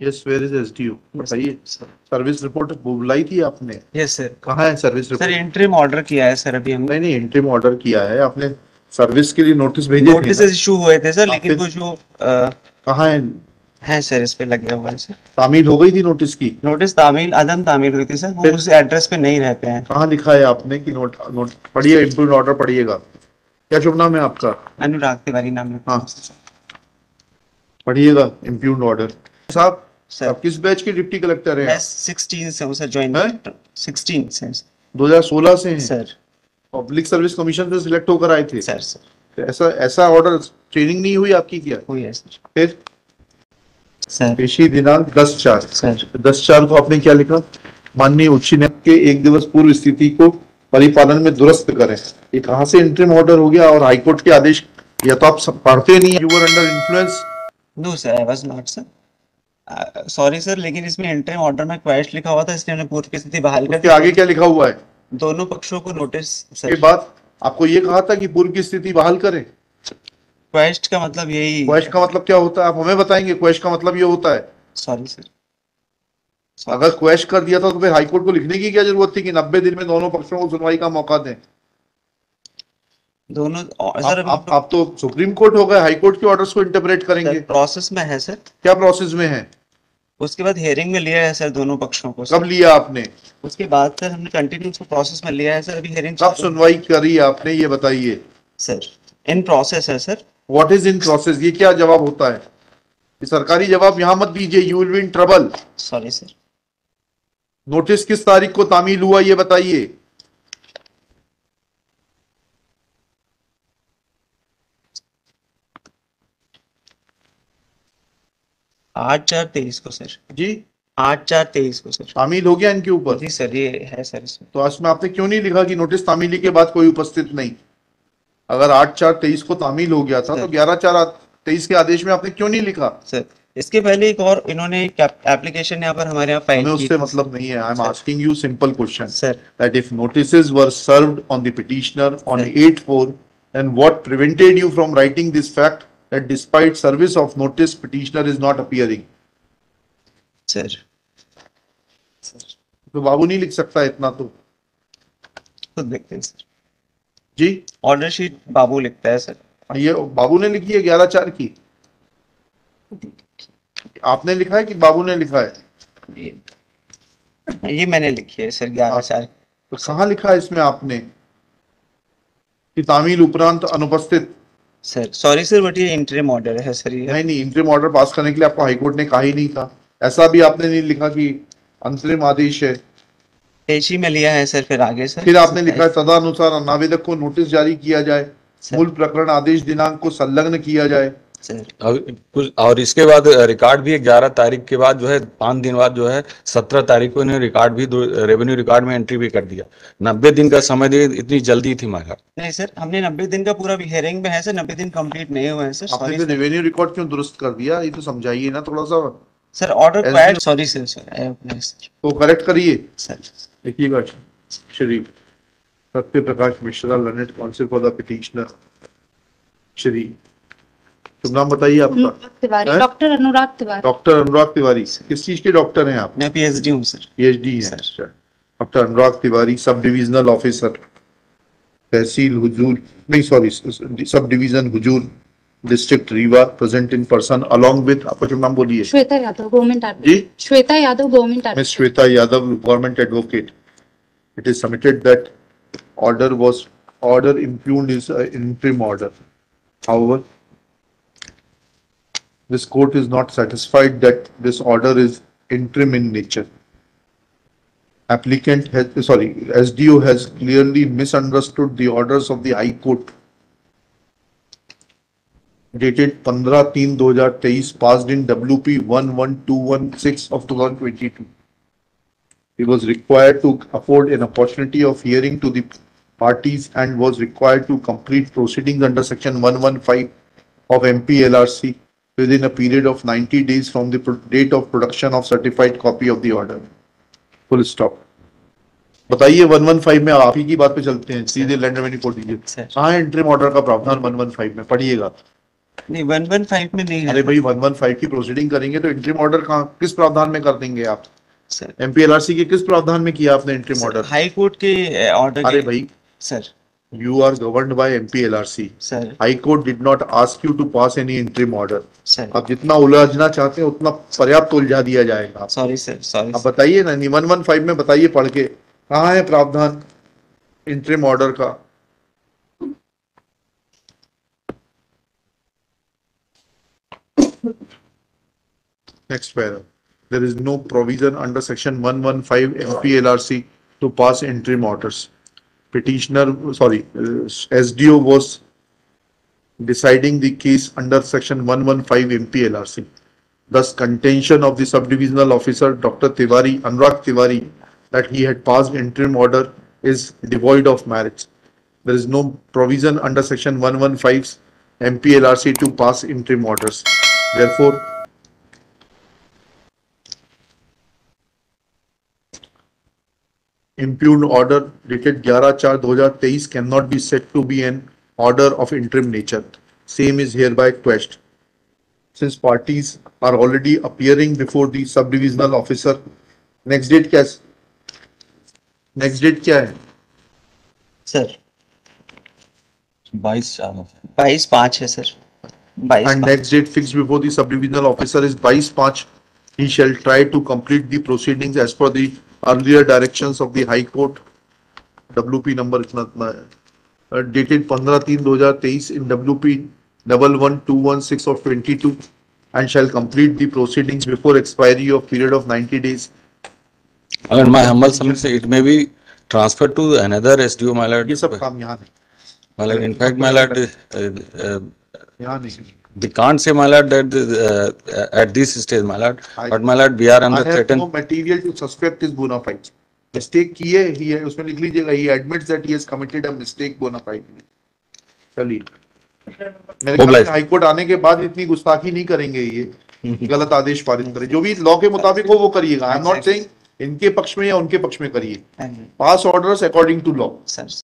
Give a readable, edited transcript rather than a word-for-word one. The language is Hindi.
Yes, where is SDO? बताइए। सर्विस रिपोर्ट बुलाई थी आपने? Yes sir. कहाँ है service sir report? Interim order किया है सर अभी हमने। नहीं, इंटरिम ऑर्डर किया है आपने, सर्विस के लिए नोटिस भेजे थे नोटिस ना? इशू हुए थे सर, लेकिन फिर वो जो कहाँ है सर इस पे लगे हुआ है सर। तामील हो गई थी नोटिस की? नोटिस अदम तामील हुई थी सर, वो फिर उस एड्रेस पे नहीं रहते हैं। कहाँ लिखा है आपने कि नोट नोट पढ़िए, इम्प्रूव ऑर्डर पढ़िएगा। क्या शुभ नाम है आपका? अनुराग तिवारी नाम है। हाँ, पढ़िएगा इम्प्यूग्ड ऑर्डर। साहब, सर आप किस बैच के डिप्टी कलेक्टर हैं? मैं 16 से हूँ सर, ज्वाइन 16 से 2016 से हैं? सर। पब्लिक सर्विस कमीशन से सिलेक्ट होकर आए थे? सर तो ऐसा ऐसा ऑर्डर, ट्रेनिंग नहीं हुई आपकी क्या? हुई है सर। फिर सर पेशी दिनांक 10/4। सर 10/4 को आपने क्या लिखा? माननीय उच्च न्यायालय के 1 दिवस पूर्व स्थिति को परिपालन में दुरुस्त करें। ये कहाँ से इंटरिम ऑर्डर हो गया? और हाईकोर्ट के आदेश, या तो आप सब पढ़ते नहीं, you were under influence? No sir, I was not sir. Sorry sir, लेकिन इसमें इंटरिम ऑर्डर में क्वेश्चन लिखा हुआ था, इसलिए हमने पूर्व की स्थिति बहाल कर उसके दी। आगे क्या लिखा हुआ है? दोनों पक्षों को नोटिस के सर। बाद आपको ये कहा था कि पूर्व की स्थिति बहाल करें। क्वेश्चन का मतलब यही। क्वेश्चन का मतलब क्या होता है, आप हमें बताएंगे? क्वेश्चन का मतलब ये होता है। Sorry sir. अगर क्वेश्चन कर दिया था तो फिर हाईकोर्ट को लिखने की क्या जरूरत थी कि 90 दिन में दोनों पक्षों को सुनवाई का मौका दें? दोनों सर आप तो सुप्रीम कोर्ट हो गए, हाईकोर्ट के ऑर्डर्स को इंटरप्रेट करेंगे। प्रोसेस में है सर। क्या प्रोसेस में है? उसके बाद हियरिंग में लिया है सर दोनों पक्षों को। कब लिया आपने? उसके बाद सर हमने कंटिन्यू प्रोसेस में लिया है सर, अभी हियरिंग कब सुनवाई करी आपने, ये बताइए सर। इन प्रोसेस है sir. What is in process? ये क्या जवाब होता है? ये सरकारी जवाब यहां मत दीजिए, you will be in trouble. Sorry sir. Notice किस तारीख को तामील हुआ, ये बताइए। 8/4/23 को सर। जी, 8/4/23 को सर। तामील हो गया इनके ऊपर? जी सर, ये है सर इसमें। तो इसमें आपने क्यों नहीं लिखा कि नोटिस तामीली के बाद कोई उपस्थित नहीं? अगर 8/4/23 को तामील हो गया था तो 11/4/23 के आदेश में आपने क्यों नहीं लिखा? सर इसके पहले एक और इन्होंने एप्लीकेशन यहाँ पर हमारे यहाँ फाइल हमें की उससे थी। मतलब नहीं है। I am asking you simple question sir that if notices were served on the petitioner on Sir. 8/4, then what prevented you from writing this fact that despite service of notice petitioner is not appearing? Sir तो बाबू नहीं लिख सकता इतना तो? खुद देखते हैं सर। जी, ऑर्डर शीट बाबू लिखता है सर। ये बाबू ने लिखी है 11/4 की? आपने लिखा है कि बाबू ने लिखा है? ये मैंने लिखी है सर 11/4। तो कहाँ लिखा है इसमें आपने कि तामील उपरांत अनुपस्थित? सर सॉरी सर, बट ये इंटरिम ऑर्डर है सर। ये नहीं, इंटरिम ऑर्डर पास करने के लिए आपको हाईकोर्ट ने कहा ही नहीं था। ऐसा भी आपने नहीं लिखा कि अंतरिम आदेश है। पेशी में लिया है सर, फिर आगे सर। फिर आपने लिखा है तदनुसार नावेदक को नोटिस जारी किया जाए, मूल प्रकरण आदेश दिनांक को संलग्न किया जाए। और इसके बाद रिकॉर्ड भी 11 तारीख के बाद जो है 5 दिन बाद जो है 17 तारीख को इन्हें रिकॉर्ड भी रेवेन्यू रिकॉर्ड में एंट्री भी कर दिया। 90 दिन का समय दिए, इतनी जल्दी थी मगर नहीं सर, हमने 90 दिन का पूरा हियरिंग में है सर, 90 दिन कंप्लीट नहीं हुए हैं सर। आपने रेवेन्यू रिकॉर्ड क्यों दुरुस्त कर दिया, ये तो समझाइए ना थोड़ा सा। Sir order quite, sorry sir. तो करेक्ट करिए सर। देखिएगा। Shri Satya Prakash Mishra, learned counsel for the petitioner. Shri शुभ नाम बताइए आपका? तिवारी, डॉक्टर अनुराग तिवारी। डॉक्टर अनुराग तिवारी, किस चीज के डॉक्टर हैं आप? मैं पीएचडी हूँ सर। पीएचडी है doctor Anurag Tiwari, sub divisional officer, तहसील हुजूर, नहीं सॉरी, सब डिवीजन हुजूर, district Rewa, present in person along with, आपका शुभ नाम बोलिए? श्वेता यादव, गवर्नमेंट जी, Shweta Yadav, government miss Shweta Yadav, government advocate. It is submitted that order impugned is an interim order. However, this court is not satisfied that this order is interim in nature. SDO has clearly misunderstood the orders of the High Court dated 15/3/2023 passed in WP 11216 of 2022. He was required to afford an opportunity of hearing to the parties and was required to complete proceedings under section 115 of MPLRC within a period of 90 days from the date of production of certified copy of the order. Full stop. बताइए 115 में, आप ही की बात पे चलते हैं सीधे। लैंड रेवेन्यू कोड दीजिए, कहाँ है इंटरिम ऑर्डर का प्रावधान 115 में? पढ़िएगा। नहीं 115 में नहीं है अरे भाई 115 की प्रोसीडिंग करेंगे तो इंट्रीम ऑर्डर कहाँ किस प्रावधान में कर देंगे आप? सर। एमपीएलआरसी के किस प्रावधान में किया आपने इंट्रीम ऑर्डर? हाई कोर्ट के ऑर्डर अरे भाई sir you are governed by MPLRC. Sir High Court did not ask you to pass any interim order. Sir आप जितना उलझना चाहते हैं उतना पर्याप्त उलझा दिया जाएगा। सॉरी सर सॉरी आप बताइए ना 115 में बताइए पढ़ के कहाँ है प्रावधान इंटरिम ऑर्डर का? Next paragraph. There is no provision under section 115 MPLRC to pass interim orders. SDO was deciding the case under section 115 MPLRC. Thus, contention of the subdivisional officer Dr. Tiwari, Anurag Tiwari, that he had passed interim order is devoid of merit. There is no provision under section 115 MPLRC to pass interim orders. Therefore, impugned order dated 11/4/2023 cannot be said to be an order of interim nature. Same is hereby quashed. Since parties are already appearing before the subdivisional officer, next date क्या है? Next date क्या है? सर 22/4 22/5 है sir 22 And next date fixed before the subdivisional officer is 22/5. He shall try to complete the proceedings as per the earlier directions of the High Court. WP number इतना है. Dated 15/3/2023 in WP 11216 of 22 and shall complete the proceedings before expiry of period of 90 days. अगर my humble submission, it may be transferred to another SDO, my lord. ये सब काम यहाँ नहीं. My lord, in fact, my lord, यहाँ नहीं. we can't say, my lord, that at this stage, my lord, but my lord, we are I under have certain. no material to suspect his bona fide. Mistake की है, he है, उसमें लिख लीजिएगा, he admits that he has committed a mistake bona fide. चलिए. मेरे ख्याल में हाई कोर्ट आने के बाद इतनी गुस्ताखी नहीं करेंगे ये, गलत आदेश पारित करें. जो भी लॉ के मुताबिक हो वो करिएगा. आई एम नॉट सेइंग इनके पक्ष में या उनके पक्ष में करिए. Pass orders according to law. Sir